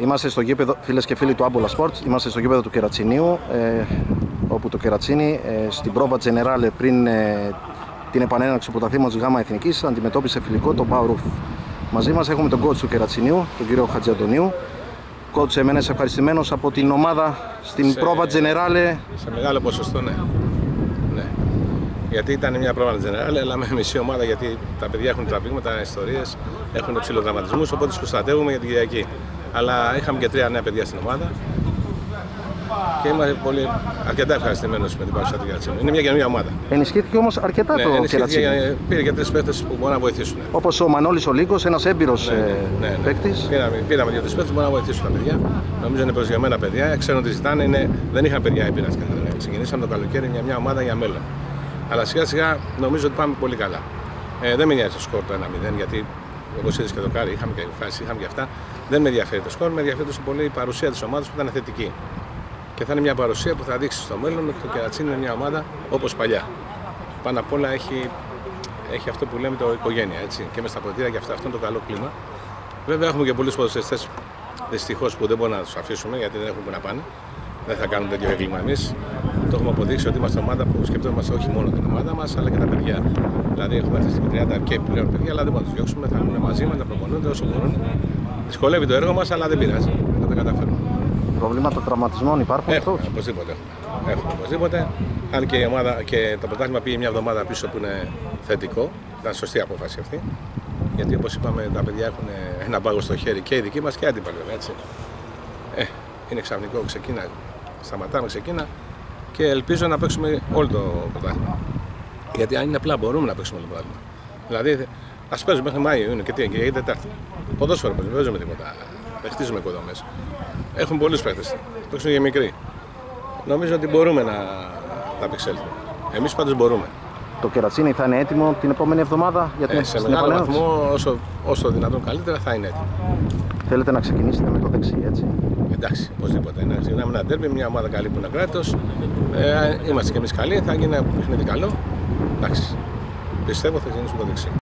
Είμαστε στο γήπεδο, φίλες και φίλοι του Άμπολα Sports, είμαστε στο γήπεδο του Κερατσινίου, όπου το Κερατσίνι στην πρόβα Generale πριν την επανέναρξη του πρωταθλήματος Γάμα Εθνικής αντιμετώπισε φιλικό τον Πάο Ρουφ. Μαζί μας έχουμε τον coach του Κερατσινίου, τον κύριο Χατζιαντονίου. Coach, εμένα είσαι ευχαριστημένος από την ομάδα στην πρόβα Generale. Σε μεγάλο ποσοστό, ναι. Γιατί ήταν μια πρόβα Generale, αλλά με μισή ομάδα, γιατί τα παιδιά έχουν τραβήγματα, ιστορίες, έχουν ψηλοδραματισμούς, οπότε τους προστατεύουμε για την Κυριακή. Αλλά είχαμε και 3 νέα παιδιά στην ομάδα και είμαι αρκετά ευχαριστημένος με την παρουσία του Κερατσινίου. Είναι μια καινούργια ομάδα. Ενισχύθηκε όμως αρκετά το Κερατσίνιο. Πήρε και 3 παίκτες που μπορούν να βοηθήσουν. Όπως ο Μανώλης ο Λύκος, ένας έμπειρος παίκτης. Πήραμε 2-3 παίκτες που μπορούν να βοηθήσουν τα παιδιά. Νομίζω είναι προσγειωμένα παιδιά, ξέρουν τι ζητάνε, δεν είχαν παιδιά έμπειρα. Ξεκινήσαμε το καλοκαίρι μια ομάδα για μέλλον. Αλλά σιγά σιγά νομίζω ότι πάμε πολύ καλά. Δεν με νοιάζει το σκορ το 1-0, γιατί όπως είδες και το Κάρι, είχαμε και φάση, είχαμε και αυτά. Δεν με ενδιαφέρει το σκορ, με ενδιαφέρει τόσο πολύ η παρουσία της ομάδας που ήταν θετική. Και θα είναι μια παρουσία που θα δείξει στο μέλλον ότι το Κερατσίνι είναι μια ομάδα όπως παλιά. Πάνω απ' όλα έχει αυτό που λέμε το οικογένεια, έτσι. Και μες στα ποτήρια και αυτό είναι το καλό κλίμα. Βέβαια έχουμε και πολλούς ποδοσφαιριστές δυστυχώς που δεν μπορούμε να τους αφήσουμε γιατί δεν έχουν που να πάνε. Δεν θα κάνουμε τέτοιο έγκλημα εμείς. Το έχουμε αποδείξει ότι είμαστε ομάδα που σκεφτόμαστε όχι μόνο την ομάδα μας αλλά και τα παιδιά. Δηλαδή έχουμε αυτή τη στιγμή 30 και πλέον παιδιά, αλλά δεν μπορούμε να τους διώξουμε. Θα μείνουν μαζί μας, να προπονούνται όσο μπορούν. Δυσκολεύει το έργο μας, αλλά δεν πειράζει. Θα τα καταφέρουμε. Προβλήματα τραυματισμών υπάρχουν? Οπωσδήποτε. Έχουμε οπωσδήποτε. Αν και η ομάδα και το πρωτάθλημα πήγε μια εβδομάδα πίσω που είναι θετικό, ήταν σωστή απόφαση αυτή. Γιατί όπως είπαμε, τα παιδιά έχουν ένα πάγο στο χέρι και οι δικοί μας και οι αντίπαλοι. Είναι ξαφνικό, σταματάμε, ξεκίνα και ελπίζω να παίξουμε όλο το πρωτάθλημα. Γιατί αν είναι απλά μπορούμε να παίξουμε όλο το πρωτάθλημα. Δηλαδή, ας παίζουμε μέχρι Μάιο, είναι και τι, και Τετάρτη. Ποδόσφαιρο παίζουμε, δεν παίζουμε τίποτα. Δεν χτίζουμε οικοδομές. Έχουμε πολλούς παίκτες, παίξουν και μικροί. Νομίζω ότι μπορούμε να τα απεξέλθουμε. Εμείς πάντως μπορούμε. Το Κερατσίνι θα είναι έτοιμο την επόμενη εβδομάδα για την σε μεγάλο βαθμό, όσο δυνατόν καλύτερα θα είναι έτοιμο. Θέλετε να ξεκινήσετε με το δεξί, έτσι? Εντάξει, οπωσδήποτε. Να ξεκινάμε ένα ντέρμπι, μια ομάδα καλή που είναι κράτος. Είμαστε κι εμείς καλοί, θα γίνει ένα παιχνίδι καλό. Εντάξει, πιστεύω θα ξεκινήσουμε το δεξί.